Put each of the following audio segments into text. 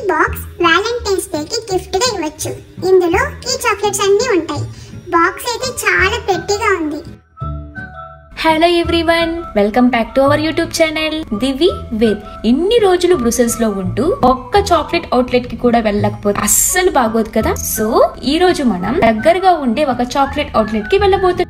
Box Valentine's day కి gift గా ఇవ్వచ్చు. ఇందులో ఈ చాక్లెట్స్ అన్నీ ఉంటాయి. బాక్స్ అయితే చాలా పెట్టిగా ఉంది. Hello everyone, welcome back to our YouTube channel Divi with. ఇన్ని రోజులు బ్రూసెల్స్ లో ఉంటూ ఒక్క చాక్లెట్ అవుట్లెట్ కి కూడా వెళ్ళకపోతే అస్సలు బాగోదు కదా. సో ఈ రోజు మనం దగ్గరగా ఉండే ఒక చాక్లెట్ అవుట్లెట్ కి వెళ్ళబోతున్నాం.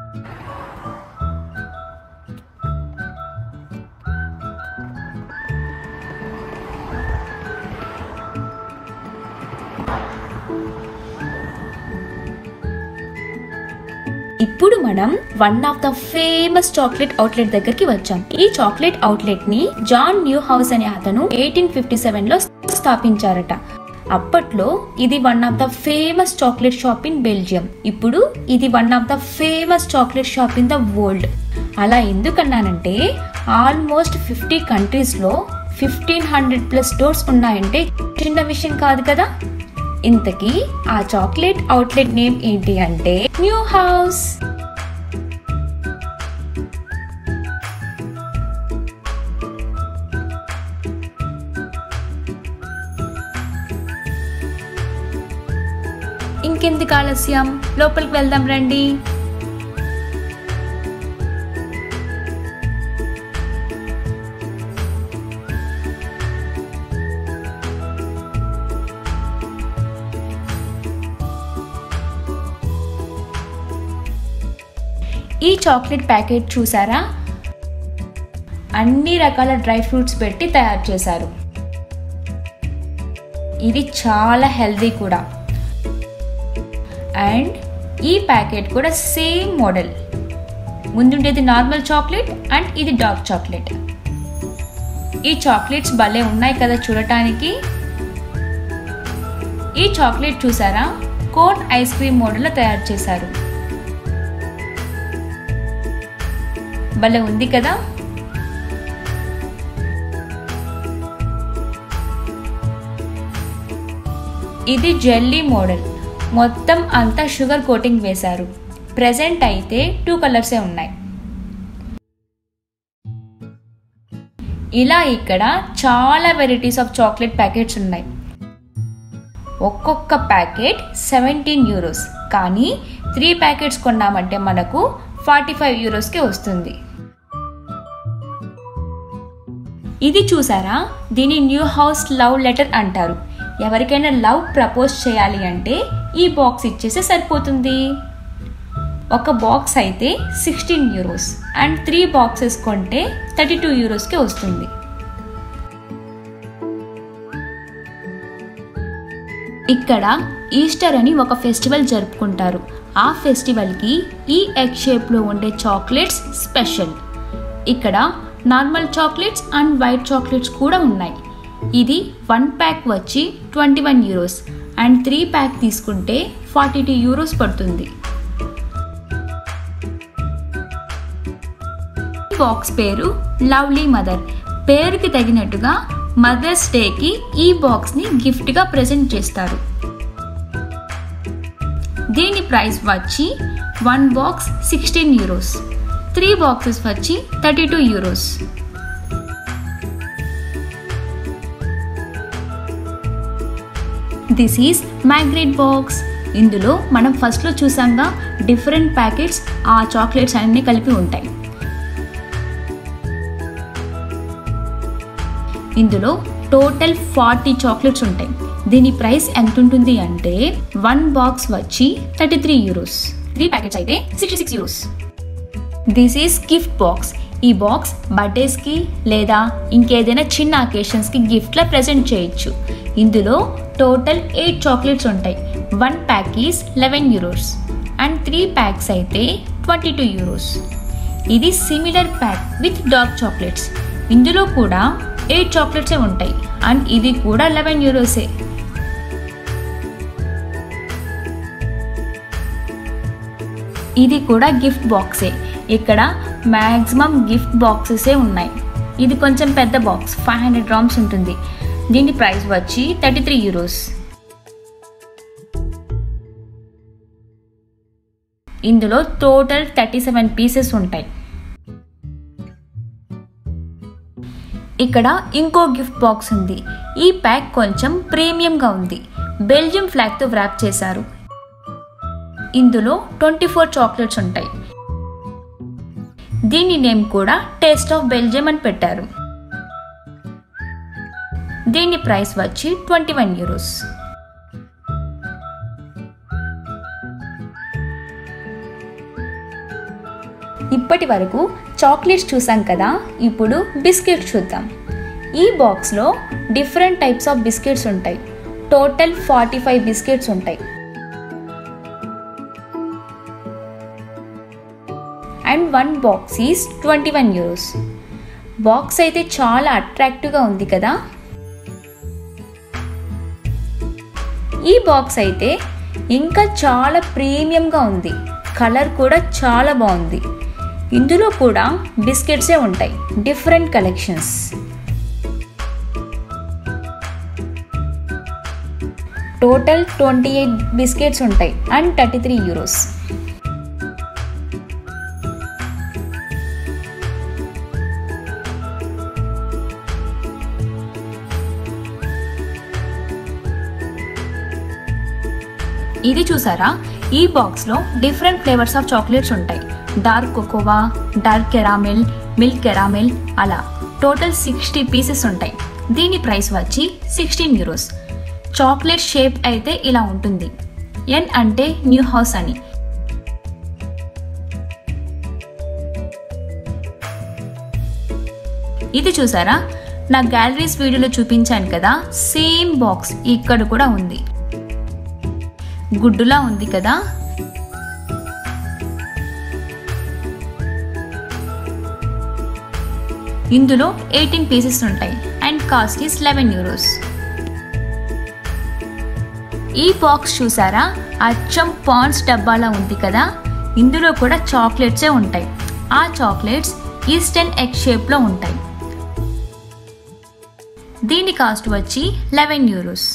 ఇప్పుడు మనం one of the famous chocolate outlet దగ్గరికి వచ్చాం. ఈ చాక్లెట్ అవుట్లెట్ ని జాన్ న్యూ హౌస్ అనే అతను 1857 లో స్థాపించారట. అప్పట్లో ఇది one of the famous chocolate shop in Belgium. ఇప్పుడు ఇది one of the famous chocolate shop in the world. అలా ఎందుకన్నానంటే ఆల్మోస్ట్ 50 కంట్రీస్ లో 1500+ స్టోర్స్ ఉన్నాయంటే చిన్న విషయం కాదు కదా. ఇంతకీ ఆ చాక్లెట్ అవుట్లెట్ నేమ్ ఏంటి అంటే న్యూ హౌస్. ఇంకెందుకు ఆలస్యం, లోపలికి వెళ్దాం రండి. ఈ చాక్లెట్ ప్యాకెట్ చూసారా, అన్ని రకాల డ్రై ఫ్రూట్స్ పెట్టి తయారు చేశారు. ఇది చాలా హెల్దీ కూడా. అండ్ ఈ ప్యాకెట్ కూడా సేమ్ మోడల్. ముందుండేది నార్మల్ చాక్లెట్ అండ్ ఇది డార్క్ చాక్లెట్. ఈ చాక్లెట్స్ భలే ఉన్నాయి కదా చూడటానికి. ఈ చాక్లెట్ చూసారా, కోన్ ఐస్ క్రీమ్ మోడల్లో తయారు చేశారు. భలే ఉంది కదా. ఇది జెల్లీ మోడల్. మొత్తం అంతా షుగర్ కోటింగ్ వేశారు. ప్రెజెంట్ అయితే 2 కలర్సే ఉన్నాయి. ఇలా ఇక్కడ చాలా వెరైటీస్ ఆఫ్ చాక్లెట్ ప్యాకెట్స్ ఉన్నాయి. ఒక్కొక్క ప్యాకెట్ 17 యూరోస్. కానీ 3 ప్యాకెట్స్ కొన్నామంటే మనకు 45 యూరోస్కే వస్తుంది. ఇది చూసారా, దీని న్యూ హౌస్ లవ్ లెటర్ అంటారు. ఎవరికైనా లవ్ ప్రపోజ్ చేయాలి అంటే ఈ బాక్స్ ఇచ్చేస్తే సరిపోతుంది. ఒక బాక్స్ అయితే 16 యూరోస్ అండ్ 3 బాక్సెస్ కొంటే 32 యూరోస్కే వస్తుంది. ఇక్కడ ఈస్టర్ అని ఒక ఫెస్టివల్ జరుపుకుంటారు. ఆ ఫెస్టివల్కి ఈ ఎగ్ షేప్లో ఉండే చాక్లెట్స్ స్పెషల్. ఇక్కడ normal chocolates and white chocolates కూడా ఉన్నాయి. ఇది 1 ప్యాక్ వచ్చి 21 యూరోస్ అండ్ 3 ప్యాక్ తీసుకుంటే 42 యూరోస్ పడుతుంది. ఈ బాక్స్ పేరు లవ్లీ మదర్. పేరుకి తగినట్టుగా మదర్స్ డేకి ఈ బాక్స్ని గిఫ్ట్గా ప్రెజెంట్ చేస్తారు. దీని ప్రైస్ వచ్చి 1 బాక్స్ 16 యూరోస్, 3 బాక్సెస్ వచ్చి 32 euros. This is magnet box. ఇందులో మనం ఫస్ట్లో చూసాంగా డిఫరెంట్ ప్యాకెట్స్, ఆ చాక్లెట్స్ అన్నీ కలిపి ఉంటాయి. ఇందులో టోటల్ 40 చాక్లెట్స్ ఉంటాయి. దీని ప్రైస్ ఎంత ఉంటుంది అంటే 1 బాక్స్ వచ్చి 33 యూరోస్, 3 ప్యాకెట్స్ అయితే 66 euros. This is gift box. ఈ బాక్స్ బర్త్డేస్కి లేదా ఇంకేదైనా చిన్న అకేషన్స్కి గిఫ్ట్లా ప్రెజెంట్ చేయొచ్చు. ఇందులో టోటల్ 8 చాక్లెట్స్ ఉంటాయి. 1 pack is 11 euros and 3 packs అయితే 22 యూరోస్. ఇది similar pack with dark chocolates. ఇందులో కూడా 8 చాక్లెట్సే ఉంటాయి అండ్ ఇది కూడా 11 యూరోసే. ఇది కూడా గిఫ్ట్ బాక్సే. ఇక్కడ మ్యాక్సిమం గిఫ్ట్ బాక్సెసే ఉన్నాయి. ఇది కొంచెం పెద్ద బాక్స్, 500 గ్రామ్స్ ఉంటుంది. దీని ప్రైస్ వచ్చి 33 యూరోస్. ఇందులో టోటల్ 37 పీసెస్ ఉంటాయి. ఇక్కడ ఇంకో గిఫ్ట్ బాక్స్ ఉంది. ఈ ప్యాక్ కొంచెం ప్రీమియంగా ఉంది. బెల్జియం ఫ్లాగ్తో వ్రాప్ చేశారు. ఇందులో 24 చాక్లెట్స్ ఉంటాయి. దీని నేమ్ కూడా టేస్ట్ ఆఫ్ బెల్జియం అని పెట్టారు. దీని ప్రైస్ వచ్చి 21 యూరోస్. ఇప్పటి వరకు చాక్లెట్స్ చూసాం కదా, ఇప్పుడు బిస్కెట్స్ చూద్దాం. ఈ బాక్స్లో డిఫరెంట్ టైప్స్ ఆఫ్ బిస్కెట్స్ ఉంటాయి. టోటల్ 45 బిస్కెట్స్ ఉంటాయి. And 1 box is 21 euros. Box అయితే చాలా అట్రాక్టివ్గా ఉంది కదా. ఈ బాక్స్ అయితే ఇంకా చాలా ప్రీమియంగా ఉంది. కలర్ కూడా చాలా బాగుంది. ఇందులో కూడా బిస్కెట్సే ఉంటాయి, డిఫరెంట్ కలెక్షన్స్. టోటల్ 28 బిస్కెట్స్ ఉంటాయి అండ్ 33 యూరోస్. ఇది చూసారా, ఈ బాక్స్లో డిఫరెంట్ ఫ్లేవర్స్ ఆఫ్ చాక్లెట్స్ ఉంటాయి. Dark cocoa, dark caramel, milk caramel, అలా టోటల్ 60 పీసెస్ ఉంటాయి. దీని ప్రైస్ వచ్చి 16 యూరోస్. చాక్లెట్ షేప్ అయితే ఇలా ఉంటుంది. ఎన్ అంటే న్యూ హౌస్ అని. ఇది చూసారా, నా గ్యాలరీస్ వీడియోలో చూపించాను కదా, సేమ్ బాక్స్ ఇక్కడ కూడా ఉంది. గుడ్డులా ఉంది కదా. ఇందులో 18 పీసెస్ ఉంటాయి అండ్ కాస్ట్ ఈస్ 11 యూరోస్. ఈ బాక్స్ చూసారా, అచ్చం పాండ్స్ డబ్బాలా ఉంది కదా. ఇందులో కూడా చాక్లెట్సే ఉంటాయి. ఆ చాక్లెట్స్ ఈస్టర్న్ ఎగ్ షేప్లో ఉంటాయి. దీని కాస్ట్ వచ్చి 11 యూరోస్.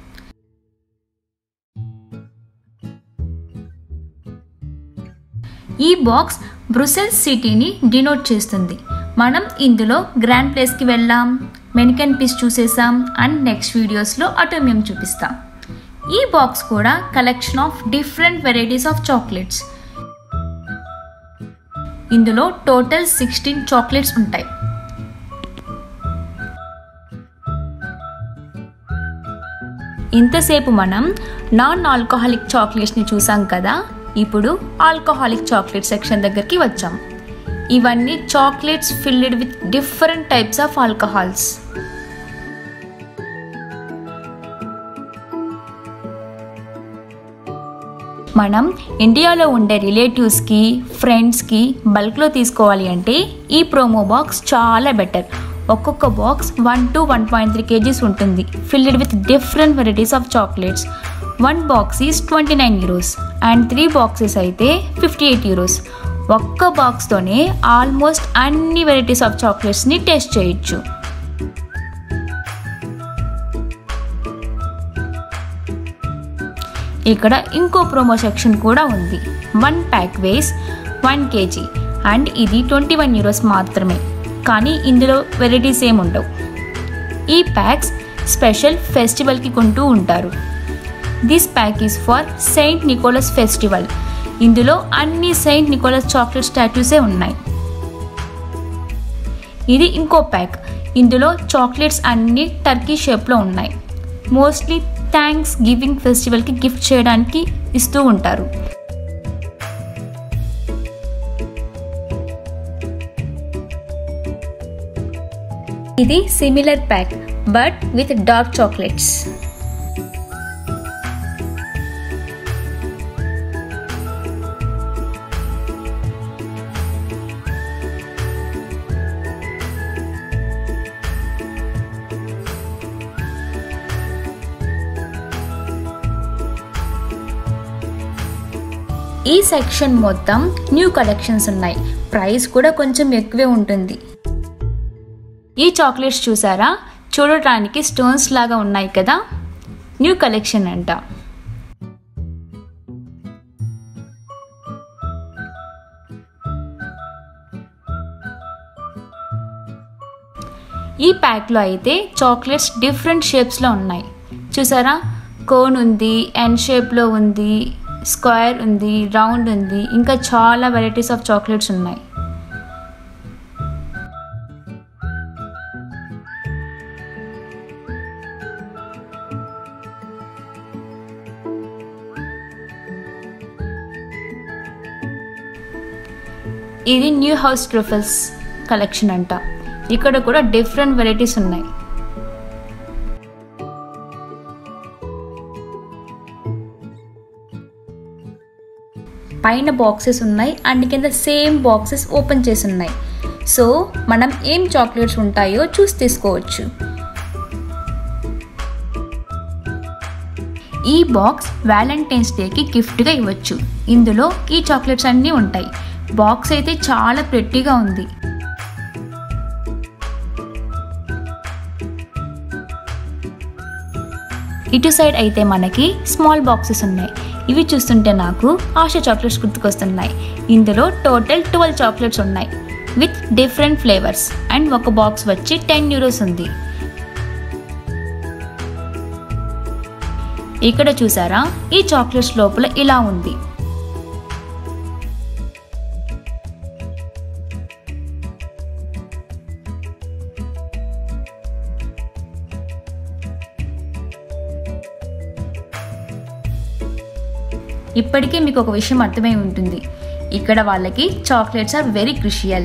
ఈ బాక్స్ బ్రుసెల్స్ సిటీని డినోట్ చేస్తుంది. మనం ఇందులో గ్రాండ్ ప్లేస్కి వెళ్ళాం, మెనికెన్ పీస్ చూసేసాం అండ్ నెక్స్ట్ వీడియోస్లో అటోమియం చూపిస్తాం. ఈ బాక్స్ కూడా collection of different varieties of chocolates. ఇందులో టోటల్ 16 చాక్లెట్స్ ఉంటాయి. ఇంతసేపు మనం నాన్ ఆల్కహాలిక్ చాక్లెట్స్ని చూసాం కదా. ఇప్పుడు ఆల్కహాలిక్ చాక్లెట్ సెక్షన్ దగ్గరికి వచ్చాం. ఇవన్నీ chocolates filled with different types of alcohols. మనం ఇండియాలో ఉండే రిలేటివ్స్కి, ఫ్రెండ్స్కి బల్క్లో తీసుకోవాలి అంటే ఈ ప్రోమో బాక్స్ చాలా బెటర్. ఒక్కొక్క బాక్స్ 1 to 1.3 kgs ఉంటుంది, filled with different varieties of chocolates. 1 box is 29 euros and 3 boxes అయితే 58 యూరోస్. ఒక్క బాక్స్తోనే ఆల్మోస్ట్ అన్ని వెరైటీస్ ఆఫ్ చాక్లెట్స్ని టేస్ట్ చేయొచ్చు. ఇక్కడ ఇంకో ప్రోమో సెక్షన్ కూడా ఉంది. 1 ప్యాక్ వేస్ 1 kg అండ్ ఇది 21 యూరోస్ మాత్రమే. కానీ ఇందులో వెరైటీస్ ఏముండవు. ఈ ప్యాక్స్ స్పెషల్ ఫెస్టివల్కి కొంటూ ఉంటారు. This pack is for Saint Nicholas festival. ఇందులో అన్ని సెయింట్ నికోలస్ చాక్లెట్ స్టాట్యూసే ఉన్నాయి. ఇది ఇంకో ప్యాక్. ఇందులో చాక్లెట్స్ అన్ని టర్కీ షేప్లో ఉన్నాయి. మోస్ట్లీ థ్యాంక్స్ గివింగ్ ఫెస్టివల్కి గిఫ్ట్ చేయడానికి ఇస్తూ ఉంటారు. ఇది similar pack but with dark chocolates. ఈ సెక్షన్ మొత్తం న్యూ కలెక్షన్స్ ఉన్నాయి. ప్రైస్ కూడా కొంచెం ఎక్కువే ఉంటుంది. ఈ చాక్లెట్స్ చూసారా, చూడటానికి స్టోన్స్ లాగా ఉన్నాయి కదా. న్యూ కలెక్షన్ అంట. ఈ ప్యాక్లో అయితే చాక్లెట్స్ డిఫరెంట్ షేప్స్లో ఉన్నాయి. చూసారా, కోన్ ఉంది, ఎన్ షేప్లో ఉంది, స్క్వేర్ ఉంది, రౌండ్ ఉంది, ఇంకా చాలా వెరైటీస్ ఆఫ్ చాక్లెట్స్ ఉన్నాయి. ఇది న్యూ హౌస్ ట్రఫల్స్ కలెక్షన్ అంట. ఇక్కడ కూడా డిఫరెంట్ వెరైటీస్ ఉన్నాయి. పైన బాక్సెస్ ఉన్నాయి అండ్ కింద సేమ్ బాక్సెస్ ఓపెన్ చేసి ఉన్నాయి. సో మనం ఏం చాక్లెట్స్ ఉంటాయో చూసి తీసుకోవచ్చు. ఈ బాక్స్ వ్యాలంటైన్స్ డేకి గిఫ్ట్గా ఇవ్వచ్చు. ఇందులో ఈ చాక్లెట్స్ అన్నీ ఉంటాయి. బాక్స్ అయితే చాలా ప్రెట్టీగా ఉంది. ఇటు సైడ్ అయితే మనకి స్మాల్ బాక్సెస్ ఉన్నాయి. ఇవి చూస్తుంటే నాకు ఆశా చాక్లెట్స్ గుర్తుకొస్తున్నాయి. ఇందులో టోటల్ 12 చాక్లెట్స్ ఉన్నాయి విత్ డిఫరెంట్ ఫ్లేవర్స్ అండ్ ఒక బాక్స్ వచ్చి 10 euros ఉంది. ఇక్కడ చూసారా, ఈ చాక్లెట్స్ లోపల ఇలా ఉంది. ఇప్పటికే మీకు ఒక విషయం అర్థమై ఉంటుంది, ఇక్కడ వాళ్ళకి చాక్లెట్స్ ఆర్ వెరీ క్రూషియల్.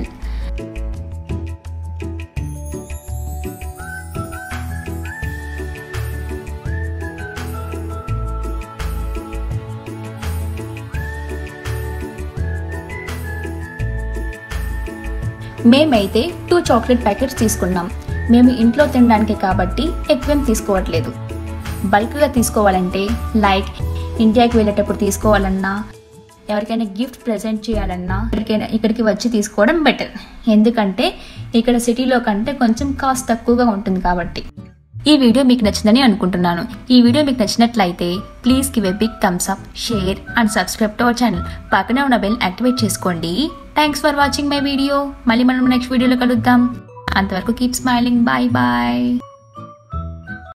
మేమైతే 2 చాక్లెట్ ప్యాకెట్స్ తీసుకున్నాం. మేము ఇంట్లో తినడానికి కాబట్టి ఎక్కువేం తీసుకోవట్లేదు. బల్క్గా తీసుకోవాలంటే లైక్ ఇండియాకి వెళ్ళేటప్పుడు తీసుకోవాలన్నా, ఎవరికైనా గిఫ్ట్ ప్రెజెంట్ చేయాలన్నా ఇక్కడికి వచ్చి తీసుకోవడం బెటర్. ఎందుకంటే ఇక్కడ సిటీలో కంటే కొంచెం కాస్ట్ తక్కువగా ఉంటుంది కాబట్టి. ఈ వీడియో మీకు నచ్చిందని అనుకుంటున్నాను. ఈ వీడియో మీకు నచ్చినట్లయితే please give a big thumbs up, share and subscribe to our channel. పక్కనే ఉన్న బెల్ యాక్టివేట్ చేసుకోండి. Thanks for watching my video. మళ్ళీ మనం నెక్స్ట్ వీడియోలో కలుద్దాం. అంతవరకు కీప్ స్మైలింగ్. Bye bye.